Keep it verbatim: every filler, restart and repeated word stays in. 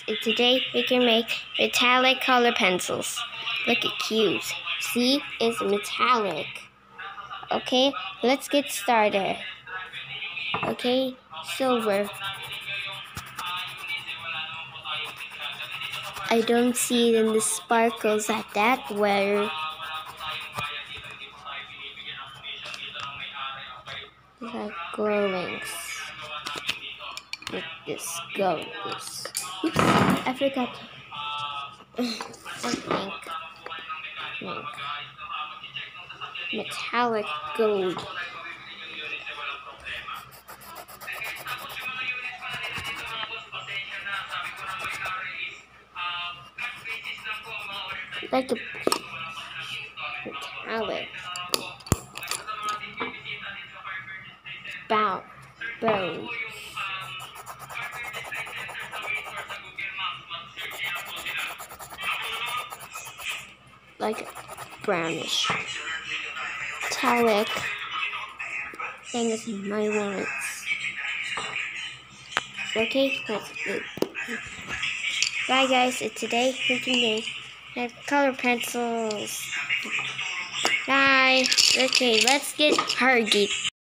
and today we can make metallic color pencils. Look at cute. See, it's metallic. Okay, let's get started. Okay, silver. I don't see it in the sparkles like that where like glowing. With this gold. This. Oops, I forgot. I think. Pink. Metallic gold. Like a metallic. Bow. Bone. Like brownish. Metallic. Thing is my words. Okay, let's do. Bye guys, and today we can make color pencils. Bye. Okay, let's get Hargy.